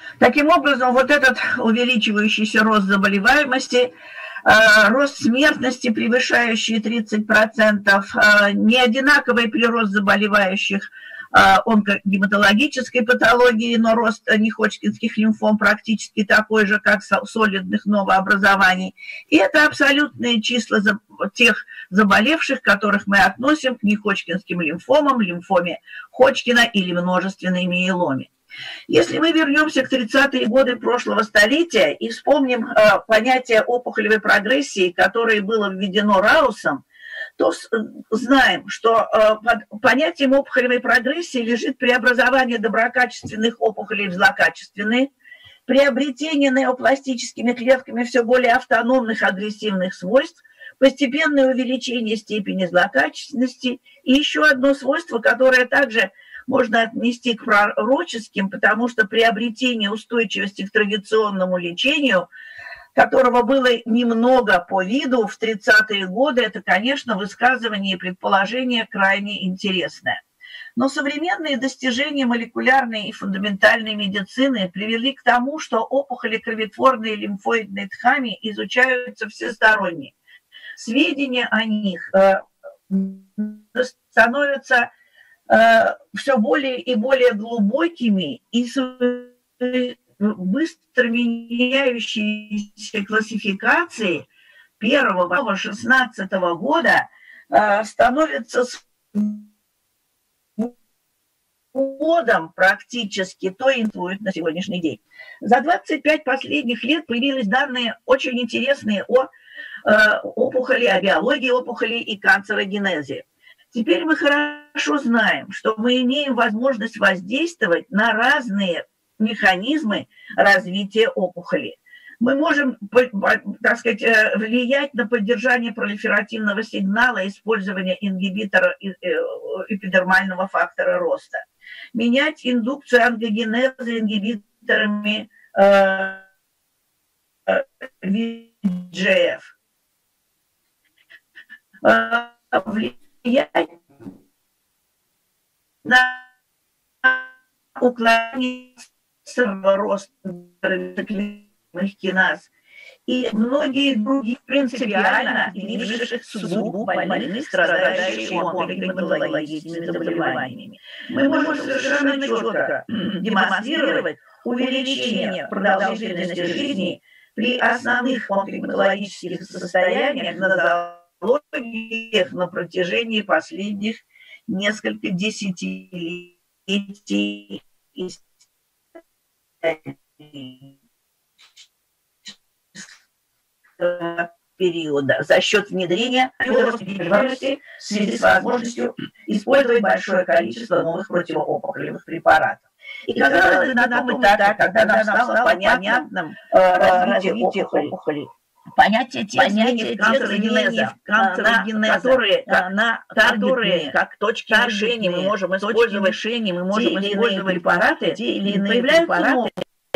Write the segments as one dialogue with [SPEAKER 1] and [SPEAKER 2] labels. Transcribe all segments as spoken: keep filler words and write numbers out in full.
[SPEAKER 1] Таким образом, вот этот увеличивающийся рост заболеваемости, рост смертности, превышающий тридцать процентов, неодинаковый прирост заболевающих онкогематологической патологии, но рост неходжкинских лимфом практически такой же, как солидных новообразований. И это абсолютные числа тех заболевших, которых мы относим к неходжкинским лимфомам, лимфоме Ходжкина или множественной миеломе. Если мы вернемся к тридцатые годы прошлого столетия и вспомним э, понятие опухолевой прогрессии, которое было введено Раусом, то знаем, что э, под понятием опухолевой прогрессии лежит преобразование доброкачественных опухолей в злокачественные, приобретение неопластическими клетками все более автономных агрессивных свойств, постепенное увеличение степени злокачественности и еще одно свойство, которое также можно отнести к пророческим, потому что приобретение устойчивости к традиционному лечению, которого было немного по виду в тридцатые годы, это, конечно, высказывание и предположение крайне интересное. Но современные достижения молекулярной и фундаментальной медицины привели к тому, что опухоли кровотворной лимфоидной ткани изучаются всесторонне. Сведения о них э, становятся все более и более глубокими и быстро меняющиеся классификации первого шестнадцатого года становятся годом практически, то интуит на сегодняшний день. За двадцать пять последних лет появились данные очень интересные о опухоли, о биологии опухолей и канцерогенезе. Теперь мы хорошо знаем, что мы имеем возможность воздействовать на разные механизмы развития опухоли. Мы можем, так сказать, влиять на поддержание пролиферативного сигнала, использование ингибитора эпидермального фактора роста, менять индукцию ангиогенеза ингибиторами ви джи эф, влиять на уклонение роста киназ и многие другие принципиально изменивших судьбу больных, страдающих онкогематологическими заболеваниями. Мы можем совершенно четко демонстрировать увеличение продолжительности жизни при основных онкогематологических состояниях на на протяжении последних нескольких десятилетий периода за счет внедрения в связи с возможностью использовать большое количество новых противоопухолевых препаратов. И казалось бы, на том этапе, когда нам стало понятным развитие опухоли, понятие понятие канцерогенеза, которые, на, которые как точки решения мы можем использовать решения, мы можем использовать препараты, те или иные препараты.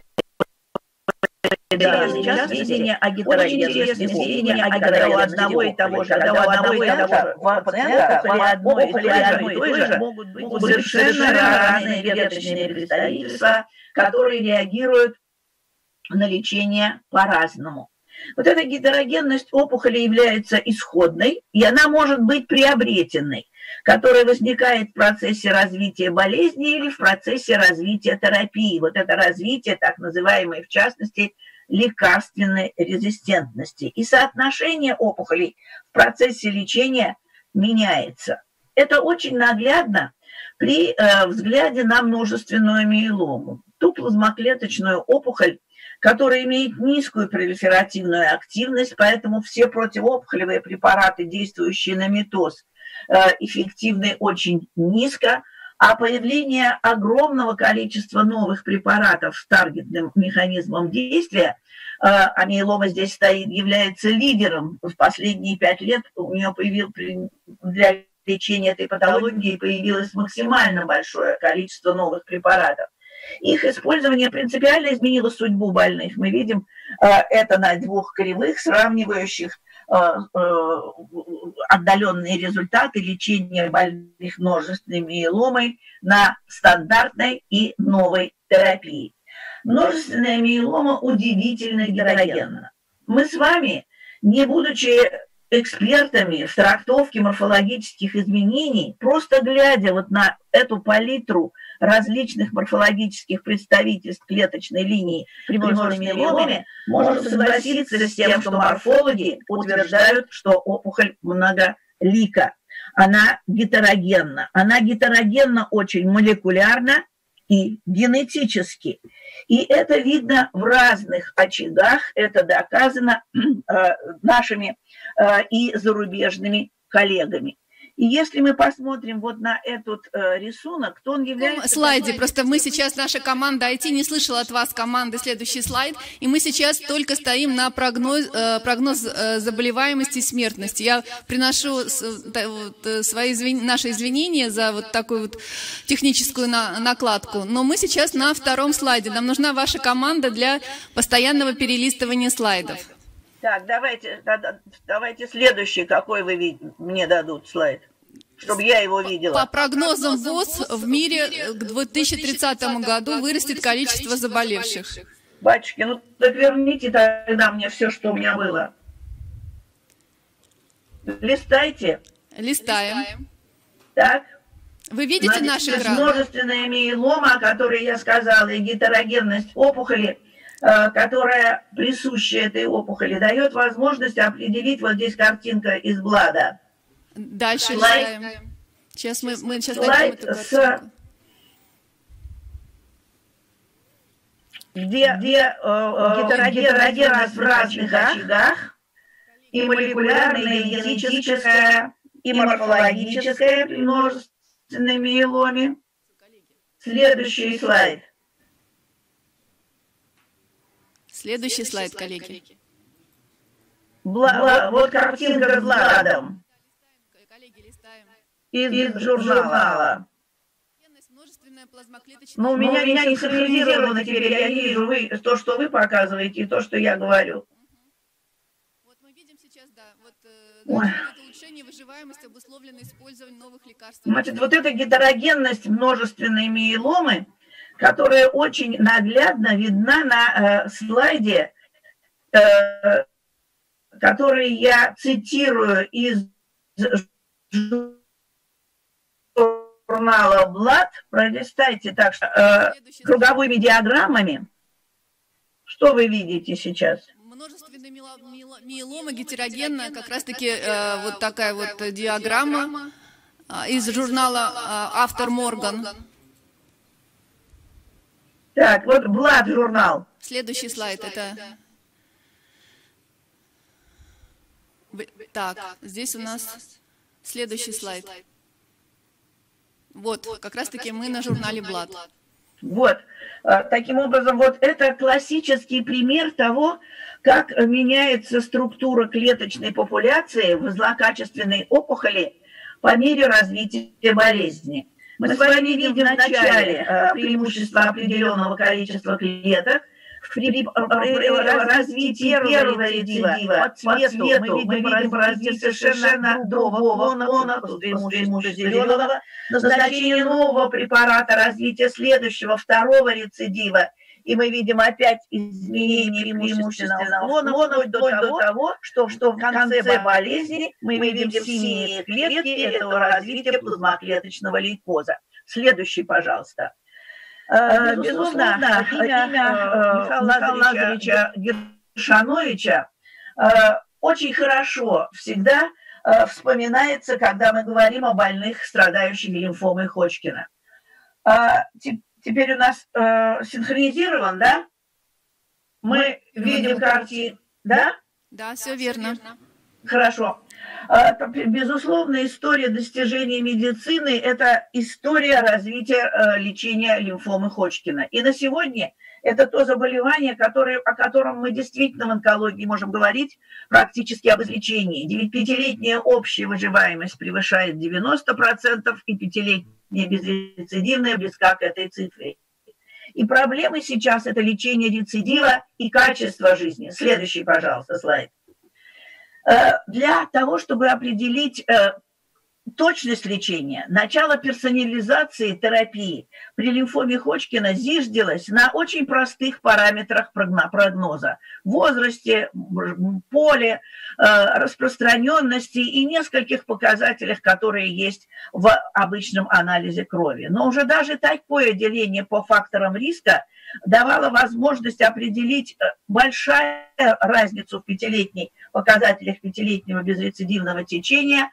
[SPEAKER 1] Да, сейчас видение о гетерогенности, видение о гетерогенности одного и того же, когда у одного и того же пациента одной и той же могут быть совершенно разные веточные представительства, которые реагируют на лечение по-разному. Вот эта гетерогенность опухоли является исходной, и она может быть приобретенной, которая возникает в процессе развития болезни или в процессе развития терапии. Вот это развитие, так называемое, в частности, лекарственной резистентности. И соотношение опухолей в процессе лечения меняется. Это очень наглядно при э, взгляде на множественную миелому. Ту плазмоклеточную опухоль, которая имеет низкую пролиферативную активность, поэтому все противоопухолевые препараты, действующие на митоз, эффективны очень низко, а появление огромного количества новых препаратов с таргетным механизмом действия, а миелома здесь стоит, является лидером. В последние пять лет у нее появилось для лечения этой патологии появилось максимально большое количество новых препаратов. Их использование принципиально изменило судьбу больных. Мы видим э, это на двух кривых, сравнивающих э, э, отдаленные результаты лечения больных множественной миеломой на стандартной и новой терапии. Множественная миелома удивительно гетерогенна. Мы с вами, не будучи экспертами в трактовке морфологических изменений, просто глядя вот на эту палитру различных морфологических представительств клеточной линии при множественной миеломе, можно согласиться с тем, что морфологи утверждают, что опухоль многолика. Она гетерогенна. Она гетерогенна очень молекулярно и генетически. И это видно в разных очагах, это доказано э, нашими э, и зарубежными коллегами. И если мы посмотрим вот на этот э, рисунок, то он является...
[SPEAKER 2] Слайде, просто мы сейчас, наша команда ай ти не слышала от вас команды следующий слайд, и мы сейчас только стоим на прогноз, э, прогноз э, заболеваемости и смертности. Я приношу э, свои извин... наши извинения за вот такую вот техническую на... накладку, но мы сейчас на втором слайде. Нам нужна ваша команда для постоянного перелистывания слайдов.
[SPEAKER 1] Так, давайте, давайте следующий, какой вы видите, мне дадут слайд, чтобы я его видела.
[SPEAKER 2] По прогнозам ВОЗ, в мире к две тысячи тридцатому году вырастет количество заболевших.
[SPEAKER 1] Батюшки, ну так верните тогда мне все, что у меня было. Листайте.
[SPEAKER 2] Листаем.
[SPEAKER 1] Так.
[SPEAKER 2] Вы видите наш экран?
[SPEAKER 1] Множественная миелома, о которой я сказала, и гетерогенность опухоли, которая присуща этой опухоли, дает возможность определить, вот здесь картинка из Блада.
[SPEAKER 2] Дальше
[SPEAKER 1] слайд.
[SPEAKER 2] листаем. Сейчас мы, мы сейчас
[SPEAKER 1] слайд
[SPEAKER 2] эту
[SPEAKER 1] с... где, где э, гетерогенность в разных очагах, и молекулярная, и генетическая, и морфологическая при множественной миеломе. Следующий слайд.
[SPEAKER 2] Следующий слайд, коллеги.
[SPEAKER 1] Бла, бла, вот картинка с Бладом из, из журнала. Но у меня, меня не синхронизировано теперь, я вижу вы, то, что вы показываете, и то, что я говорю.
[SPEAKER 2] Вот мы видим сейчас, да, вот это улучшение выживаемости обусловлено использованием новых лекарств.
[SPEAKER 1] Значит, вот эта гетерогенность множественной миеломы, которая очень наглядно видна на э, слайде, э, который я цитирую из журнала Blood. Пролистайте так что э, круговыми диаграммами. Что вы видите сейчас?
[SPEAKER 2] Множественная миелома гетерогенная, как раз-таки э, вот такая вот диаграмма э, из журнала э, «Автор Морган».
[SPEAKER 1] Так, вот Blood журнал.
[SPEAKER 2] Следующий слайд, это... Так, здесь у нас следующий слайд. Вот, как раз-таки мы на журнале Blood.
[SPEAKER 1] Вот, таким образом, вот это классический пример того, как меняется структура клеточной популяции в злокачественной опухоли по мере развития болезни. Мы с вами видим в начале преимущество определенного количества клеток, при развитии первого рецидива по цвету мы видим развитие совершенно другого фона, преимущество зеленого, назначение нового препарата, развитие следующего, второго рецидива, и мы видим опять изменение преимущественного фона, вплоть до того, что, что в конце болезни мы видим синие клетки этого развития плазмоклеточного лейкоза. Следующий, пожалуйста. Безусловно, имя Михаила Лазаревича Гершановича очень хорошо всегда вспоминается, когда мы говорим о больных, страдающих лимфомой Ходжкина. Теперь у нас синхронизирован, да? Мы видим картину, да?
[SPEAKER 2] Да, все верно.
[SPEAKER 1] Хорошо. Безусловно, история достижения медицины – это история развития э, лечения лимфомы Ходжкина. И на сегодня это то заболевание, которое, о котором мы действительно в онкологии можем говорить практически об излечении. Пятилетняя общая выживаемость превышает девяносто процентов, и пятилетняя безрецидивная близка к этой цифре. И проблемы сейчас – это лечение рецидива и качество жизни. Следующий, пожалуйста, слайд. Для того, чтобы определить точность лечения, начало персонализации терапии при лимфоме Ходжкина зиждилось на очень простых параметрах прогноза: возрасте, поле, распространенности и нескольких показателях, которые есть в обычном анализе крови. Но уже даже такое деление по факторам риска давало возможность определить большую разницу в пятилетней показателях пятилетнего безрецидивного течения,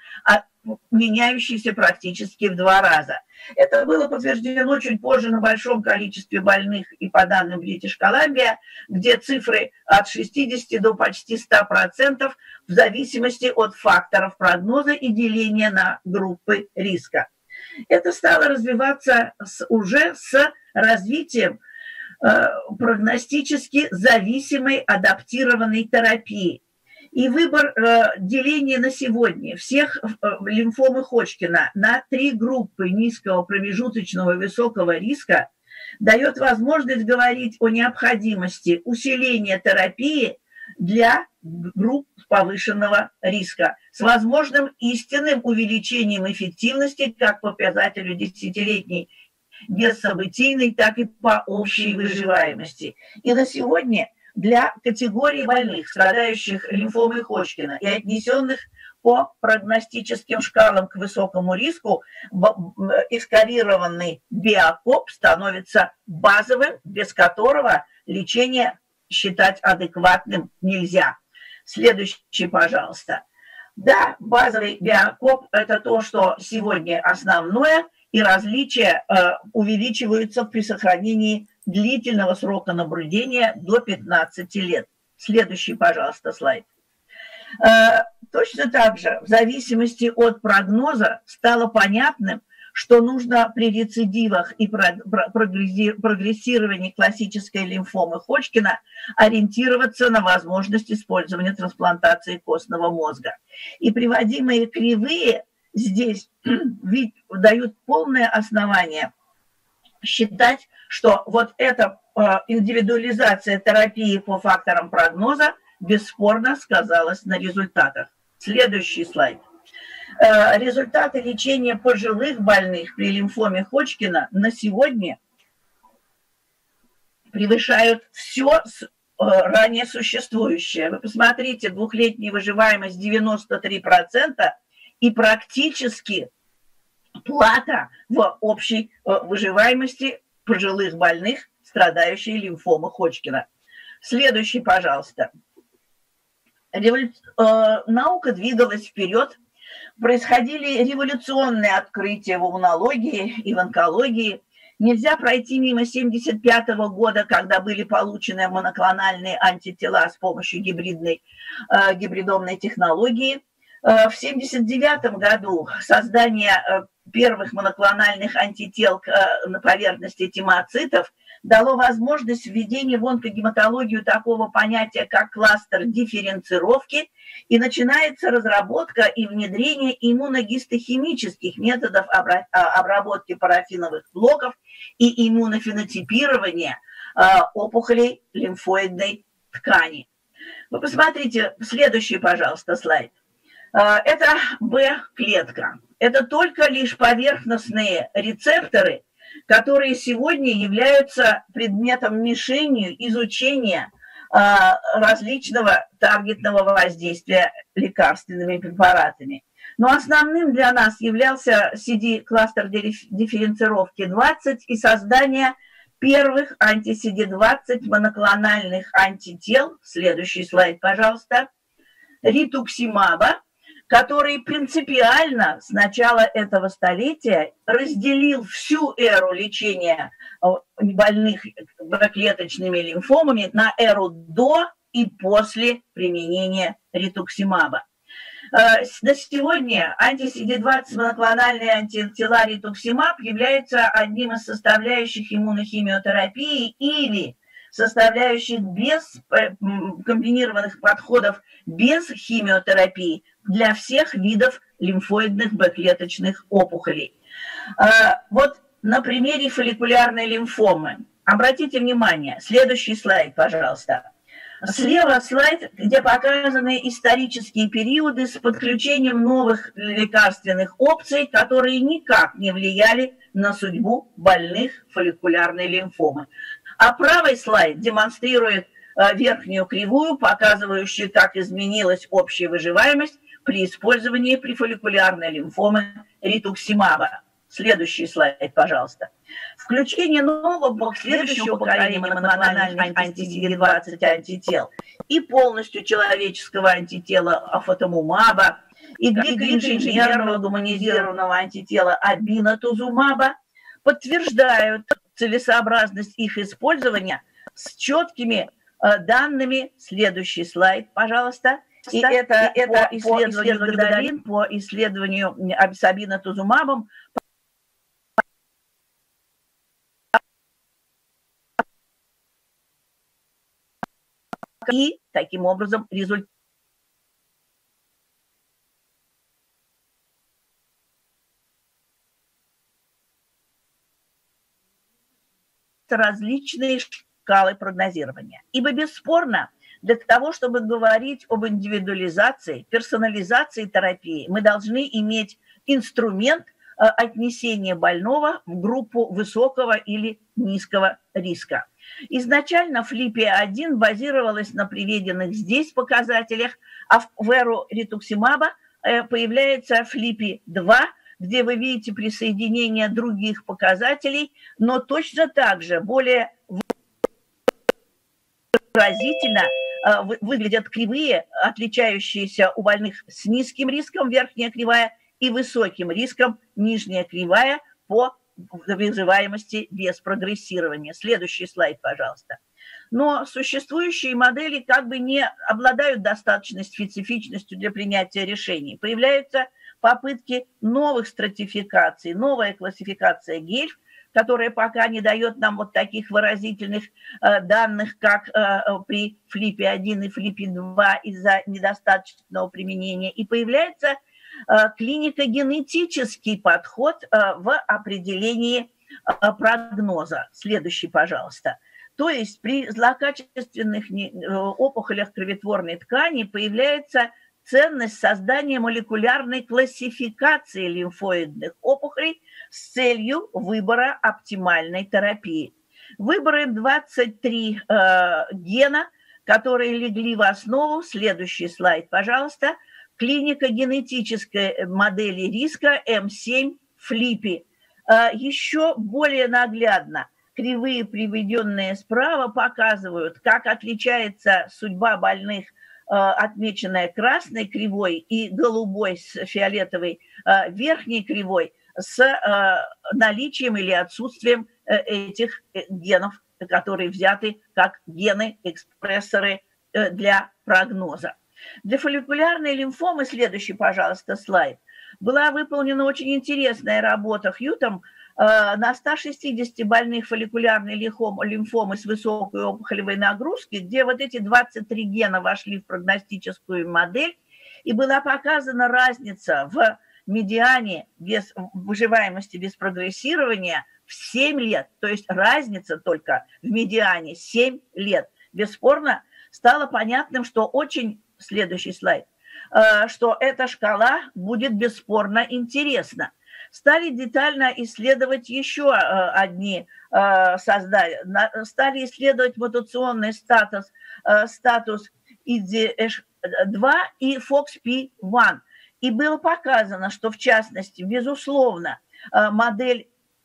[SPEAKER 1] меняющийся практически в два раза. Это было подтверждено чуть позже на большом количестве больных и по данным British Columbia, где цифры от шестидесяти до почти ста процентов в зависимости от факторов прогноза и деления на группы риска. Это стало развиваться с, уже с развитием э, прогностически зависимой адаптированной терапии. И выбор э, деления на сегодня всех э, лимфомы Ходжкина на три группы низкого, промежуточного, высокого риска дает возможность говорить о необходимости усиления терапии для групп повышенного риска с возможным истинным увеличением эффективности как по показателю десятилетней бессобытийной, так и по общей выживаемости. И на сегодня для категории больных, страдающих лимфомой Ходжкина и отнесенных по прогностическим шкалам к высокому риску, эскалированный биокоп становится базовым, без которого лечение считать адекватным нельзя. Следующий, пожалуйста. Да, базовый биокоп – это то, что сегодня основное, и различия э, увеличиваются при сохранении длительного срока наблюдения до пятнадцати лет. Следующий, пожалуйста, слайд. Э, точно так же, в зависимости от прогноза, стало понятным, что нужно при рецидивах и прогрессировании классической лимфомы Ходжкина ориентироваться на возможность использования трансплантации костного мозга. И приводимые кривые здесь ведь дают полное основание считать, что вот эта индивидуализация терапии по факторам прогноза бесспорно сказалась на результатах. Следующий слайд. Результаты лечения пожилых больных при лимфоме Ходжкина на сегодня превышают все ранее существующее. Вы посмотрите, двухлетняя выживаемость девяносто три процента и практически плата в общей выживаемости пожилых больных, страдающих лимфомой Ходжкина. Следующий, пожалуйста. Револю... Наука двигалась вперед. Происходили революционные открытия в иммунологии и в онкологии. Нельзя пройти мимо семьдесят пятого года, когда были получены моноклональные антитела с помощью гибридной, э, гибридомной технологии. Э, в семьдесят девятом году создание э, первых моноклональных антител к, э, на поверхности тимоцитов дало возможность введения в онкогематологию такого понятия, как кластер дифференцировки, и начинается разработка и внедрение иммуногистохимических методов обработки парафиновых блоков и иммунофенотипирования опухолей лимфоидной ткани. Вы посмотрите, следующий, пожалуйста, слайд. Это Б-клетка. Это только лишь поверхностные рецепторы, которые сегодня являются предметом мишенью изучения различного таргетного воздействия лекарственными препаратами. Но основным для нас являлся си ди-кластер дифференцировки двадцать и создание первых анти-си ди двадцать моноклональных антител, следующий слайд, пожалуйста, ритуксимаба, который принципиально с начала этого столетия разделил всю эру лечения больных клеточными лимфомами на эру до и после применения ритуксимаба. На сегодня анти-си ди двадцать моноклональные антитела ритуксимаб являются одним из составляющих иммунохимиотерапии или составляющих без комбинированных подходов без химиотерапии для всех видов лимфоидных Б-клеточных опухолей. Вот на примере фолликулярной лимфомы. Обратите внимание, следующий слайд, пожалуйста. Слева слайд, где показаны исторические периоды с подключением новых лекарственных опций, которые никак не влияли на судьбу больных фолликулярной лимфомы. А правый слайд демонстрирует верхнюю кривую, показывающую, как изменилась общая выживаемость при использовании при фолликулярной лимфомы ритуксимаба. Следующий слайд, пожалуйста. Включение нового следующего поколения моноклональных анти-си ди двадцать антител и полностью человеческого антитела афатамумаба и гликоинженерного гуманизированного антитела обинатузумаба подтверждают целесообразность их использования с четкими э, данными. Следующий слайд, пожалуйста. И это, и это по исследованию Годолин, по исследованию с обинатузумабом. И таким образом результат различные шкалы прогнозирования. Ибо бесспорно, для того, чтобы говорить об индивидуализации, персонализации терапии, мы должны иметь инструмент отнесения больного в группу высокого или низкого риска. Изначально флипи один базировалась на приведенных здесь показателях, а в эру ритуксимаба появляется флипи два, где вы видите присоединение других показателей, но точно так же более выразительно выглядят кривые, отличающиеся у больных с низким риском, верхняя кривая, и высоким риском, нижняя кривая, по выживаемости без прогрессирования. Следующий слайд, пожалуйста. Но существующие модели как бы не обладают достаточной специфичностью для принятия решений. Появляются попытки новых стратификаций, новая классификация гельф, которая пока не дает нам вот таких выразительных э, данных, как э, при флипи один и флипи два из-за недостаточного применения. И появляется клинико-генетический подход в определении прогноза. Следующий, пожалуйста. То есть при злокачественных опухолях кроветворной ткани появляется ценность создания молекулярной классификации лимфоидных опухолей с целью выбора оптимальной терапии. Выборы двадцать три э, гена, которые легли в основу. Следующий слайд, пожалуйста. Клинико-генетической модели риска эм семь флипи. Еще более наглядно кривые, приведенные справа, показывают, как отличается судьба больных, отмеченная красной кривой и голубой с фиолетовой верхней кривой, с наличием или отсутствием этих генов, которые взяты как гены-экспрессоры для прогноза. Для фолликулярной лимфомы, следующий, пожалуйста, слайд, была выполнена очень интересная работа Хьютом э, на ста шестидесяти больных фолликулярной лимфомы с высокой опухолевой нагрузкой, где вот эти двадцать три гена вошли в прогностическую модель, и была показана разница в медиане без выживаемости, без прогрессирования в семь лет, то есть разница только в медиане семь лет. Бесспорно стало понятным, что очень... Следующий слайд, что эта шкала будет бесспорно интересна. Стали детально исследовать еще одни создания, стали исследовать мутационный статус, статус и ди эйч два и фокс пи один. И было показано, что в частности, безусловно, модель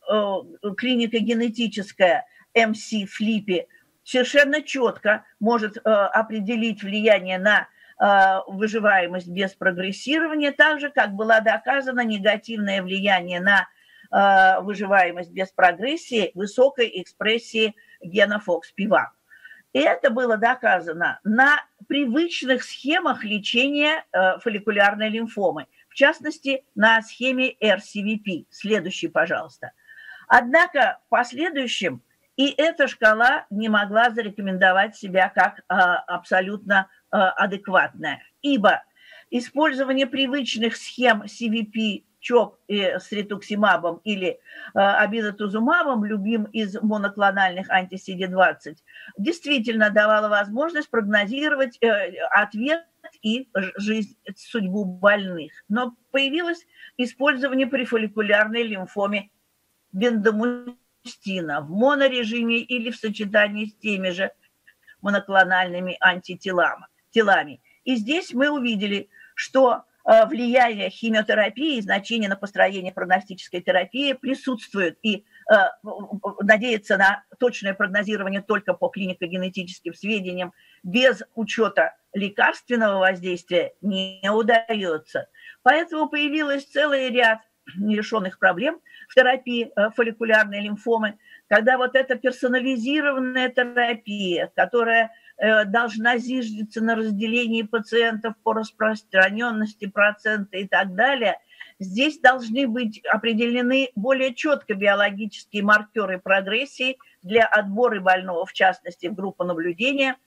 [SPEAKER 1] клинико-генетическая эм си флипи совершенно четко может определить влияние на выживаемость без прогрессирования, так же, как было доказано негативное влияние на э, выживаемость без прогрессии высокой экспрессии гена фокс пи один. И это было доказано на привычных схемах лечения э, фолликулярной лимфомы, в частности, на схеме эр си ви пи. Следующий, пожалуйста. Однако в последующем и эта шкала не могла зарекомендовать себя как э, абсолютно адекватная, ибо использование привычных схем си ви пи ЧОП с ритуксимабом или обезотузумабом, любим из моноклональных анти-си ди двадцать, действительно давала возможность прогнозировать ответ и жизнь, судьбу больных. Но появилось использование при фолликулярной лимфоме бендамустина в монорежиме или в сочетании с теми же моноклональными антителами. И здесь мы увидели, что влияние химиотерапии, значение на построение прогностической терапии присутствует. И э, надеяться на точное прогнозирование только по клинико-генетическим сведениям без учета лекарственного воздействия не удается. Поэтому появился целый ряд нерешенных проблем в терапии э, фолликулярной лимфомы, когда вот эта персонализированная терапия, которая должна зиждиться на разделении пациентов по распространенности процента и так далее. Здесь должны быть определены более четко биологические маркеры прогрессии для отбора больного, в частности, в группу наблюдения.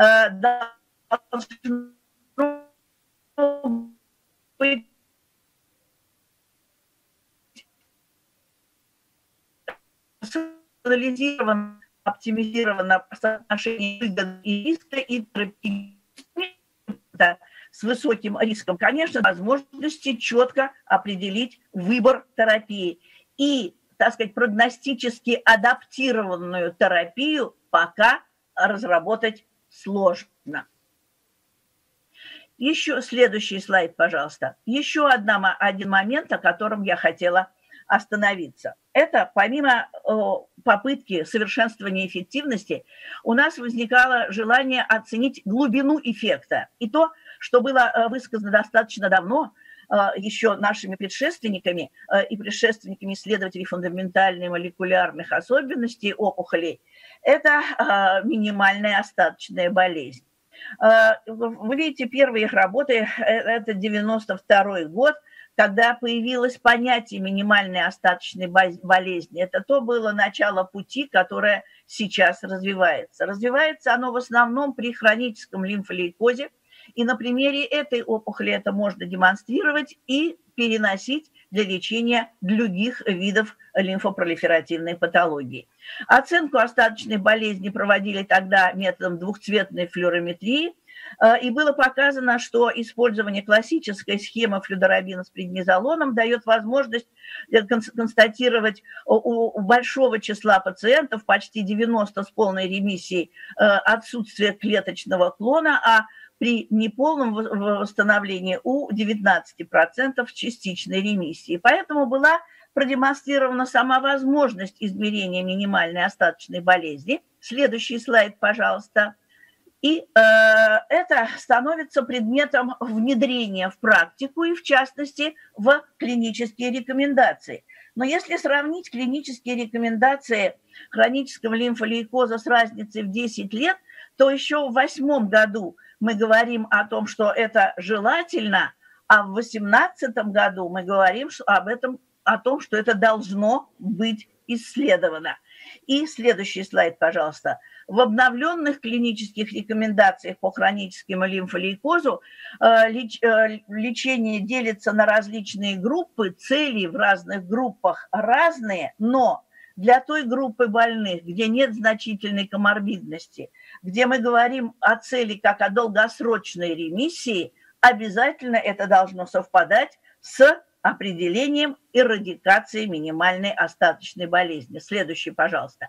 [SPEAKER 1] Должно быть персонализировано, оптимизировано соотношение выгоды и риска, и терапии с высоким риском, конечно, возможности четко определить выбор терапии. И, так сказать, прогностически адаптированную терапию пока разработать сложно. Еще следующий слайд, пожалуйста. Еще одна, один момент, о котором я хотела остановиться. Это помимо попытки совершенствования эффективности, у нас возникало желание оценить глубину эффекта. И то, что было высказано достаточно давно, еще нашими предшественниками и предшественниками исследователей фундаментальной молекулярных особенностей опухолей, это минимальная остаточная болезнь. Вы видите, первые их работы, это девяносто второй год, когда появилось понятие минимальной остаточной болезни. Это то было начало пути, которое сейчас развивается. Развивается оно в основном при хроническом лимфолейкозе, и на примере этой опухоли это можно демонстрировать и переносить для лечения других видов лимфопролиферативной патологии. Оценку остаточной болезни проводили тогда методом двухцветной флюорометрии, и было показано, что использование классической схемы флюдорабина с преднизолоном дает возможность констатировать у большого числа пациентов, почти девяносто с полной ремиссией, отсутствие клеточного клона, а при неполном восстановлении у девятнадцати процентов частичной ремиссии. Поэтому была продемонстрирована сама возможность измерения минимальной остаточной болезни. Следующий слайд, пожалуйста. И э, это становится предметом внедрения в практику и, в частности, в клинические рекомендации. Но если сравнить клинические рекомендации хронического лимфолейкоза с разницей в десять лет, то еще в восьмом году мы говорим о том, что это желательно, а в две тысячи восемнадцатом году мы говорим об этом, о том, что это должно быть исследовано. И следующий слайд, пожалуйста. В обновленных клинических рекомендациях по хроническому лимфолейкозу э, леч, э, лечение делится на различные группы, цели в разных группах разные, но для той группы больных, где нет значительной коморбидности, где мы говорим о цели как о долгосрочной ремиссии, обязательно это должно совпадать с определением эрадикации минимальной остаточной болезни. Следующий, пожалуйста.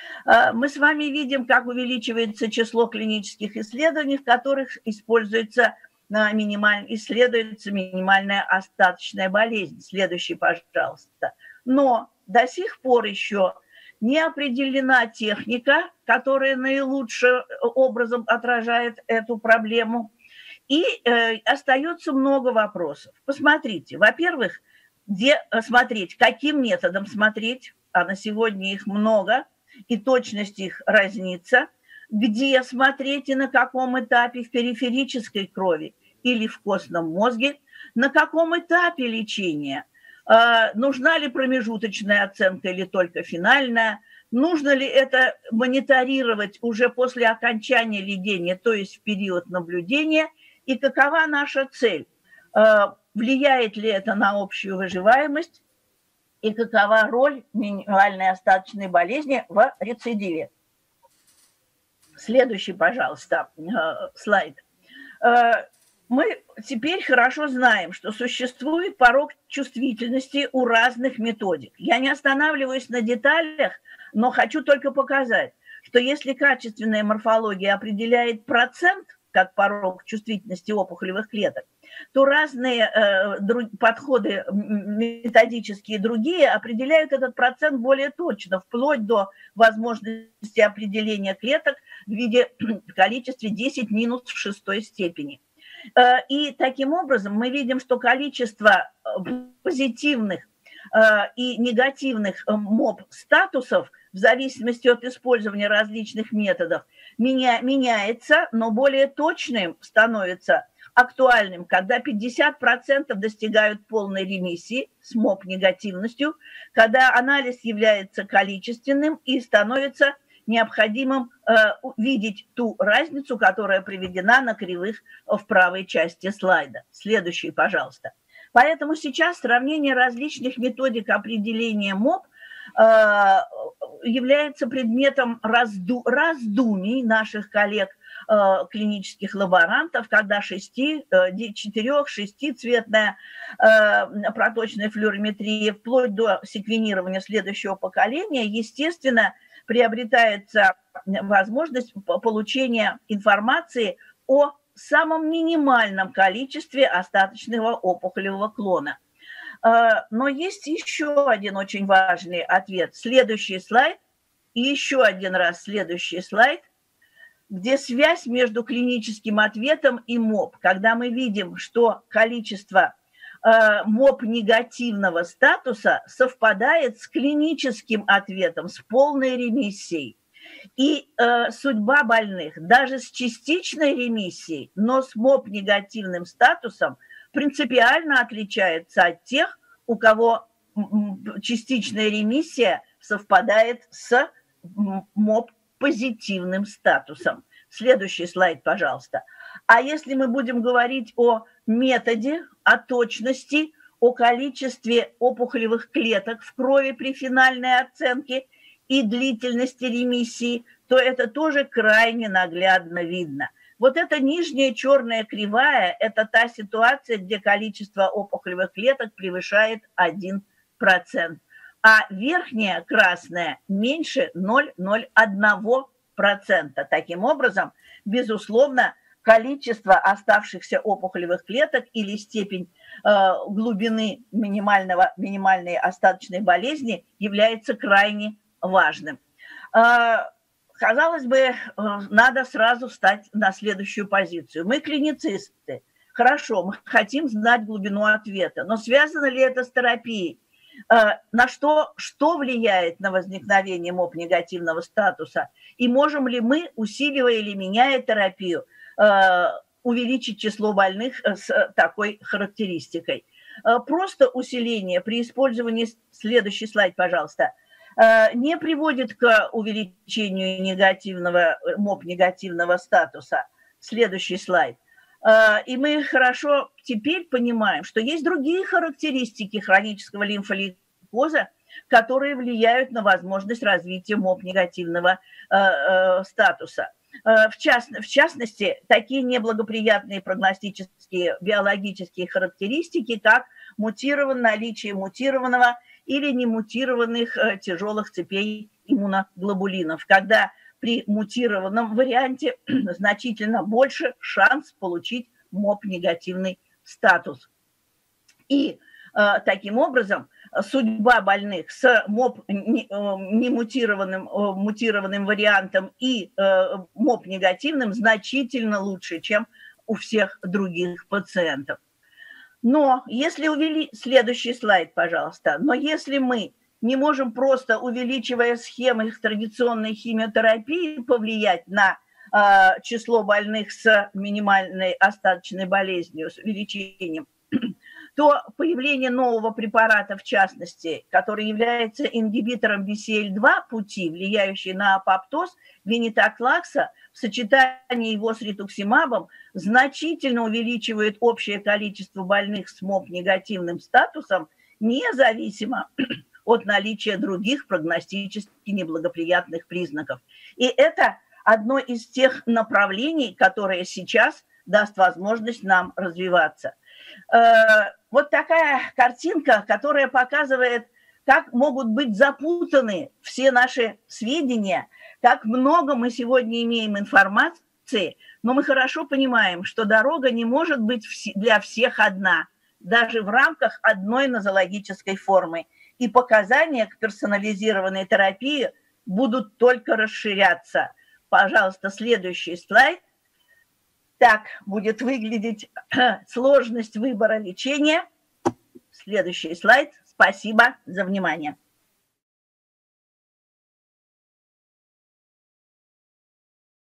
[SPEAKER 1] Мы с вами видим, как увеличивается число клинических исследований, в которых используется минималь... исследуется минимальная остаточная болезнь. Следующий, пожалуйста. Но до сих пор еще не определена техника, которая наилучшим образом отражает эту проблему. И э, остается много вопросов. Посмотрите, во-первых, где смотреть, каким методом смотреть, а на сегодня их много, и точность их разнится, где смотреть и на каком этапе в периферической крови или в костном мозге, на каком этапе лечения, э, нужна ли промежуточная оценка или только финальная, нужно ли это мониторировать уже после окончания лечения, то есть в период наблюдения, и какова наша цель? влияет ли это на общую выживаемость и какова роль минимальной остаточной болезни в рецидиве. Следующий, пожалуйста, слайд. Мы теперь хорошо знаем, что существует порог чувствительности у разных методик. Я не останавливаюсь на деталях, но хочу только показать, что если качественная морфология определяет процент как порог чувствительности опухолевых клеток, то разные э, друг, подходы методические другие определяют этот процент более точно, вплоть до возможности определения клеток в виде в количестве десять минус в шестой степени. Э, и таким образом мы видим, что количество позитивных э, и негативных МОП-статусов в зависимости от использования различных методов меня, меняется, но более точным становится актуальным, когда пятьдесят процентов достигают полной ремиссии с МОП-негативностью, когда анализ является количественным и становится необходимым э, видеть ту разницу, которая приведена на кривых в правой части слайда. Следующий, пожалуйста. Поэтому сейчас сравнение различных методик определения МОП э, является предметом разду, раздумий наших коллег, клинических лаборантов, когда четырех-шестицветная проточная флюорометрия вплоть до секвенирования следующего поколения, естественно, приобретается возможность получения информации о самом минимальном количестве остаточного опухолевого клона. Но есть еще один очень важный ответ. Следующий слайд и еще один раз следующий слайд, где связь между клиническим ответом и МОП, когда мы видим, что количество э, МОП-негативного статуса совпадает с клиническим ответом, с полной ремиссией. И э, судьба больных даже с частичной ремиссией, но с МОП-негативным статусом принципиально отличается от тех, у кого частичная ремиссия совпадает с МОП позитивным статусом. Следующий слайд, пожалуйста. А если мы будем говорить о методе, о точности, о количестве опухолевых клеток в крови при финальной оценке и длительности ремиссии, то это тоже крайне наглядно видно. Вот эта нижняя черная кривая – это та ситуация, где количество опухолевых клеток превышает один процент. А верхняя красная меньше ноль целых ноль одна процента. Таким образом, безусловно, количество оставшихся опухолевых клеток или степень э, глубины минимального, минимальной остаточной болезни является крайне важным. Э, казалось бы, э, надо сразу встать на следующую позицию. Мы клиницисты. Хорошо, мы хотим знать глубину ответа, но связано ли это с терапией? На что, что влияет на возникновение МОП-негативного статуса, и можем ли мы, усиливая или меняя терапию, увеличить число больных с такой характеристикой. Просто усиление при использовании, следующий слайд, пожалуйста, не приводит к увеличению негативного, МОП-негативного статуса. Следующий слайд. И мы хорошо теперь понимаем, что есть другие характеристики хронического лимфолейкоза, которые влияют на возможность развития МОП-негативного э, э, статуса. Э, в, част, в частности, такие неблагоприятные прогностические биологические характеристики, как мутирован, наличие мутированного или немутированных э, тяжелых цепей иммуноглобулинов, когда при мутированном варианте значительно больше шанс получить МОП-негативный статус. И э, таким образом судьба больных с МОП-немутированным э, мутированным вариантом и э, МОП-негативным значительно лучше, чем у всех других пациентов. Но если увели... Следующий слайд, пожалуйста. Но если мы не можем просто, увеличивая схемы традиционной химиотерапии, повлиять на э, число больных с минимальной остаточной болезнью, с увеличением, то появление нового препарата, в частности, который является ингибитором би си эл два пути, влияющий на апоптоз, венетоклакса, в сочетании его с ритуксимабом значительно увеличивает общее количество больных с МОП-негативным статусом, независимо от наличия других прогностически неблагоприятных признаков. И это одно из тех направлений, которые сейчас даст возможность нам развиваться. Вот такая картинка, которая показывает, как могут быть запутаны все наши сведения, как много мы сегодня имеем информации, но мы хорошо понимаем, что дорога не может быть для всех одна, даже в рамках одной нозологической формы. И показания к персонализированной терапии будут только расширяться. Пожалуйста, следующий слайд. Так будет выглядеть сложность выбора лечения. Следующий слайд. Спасибо за внимание.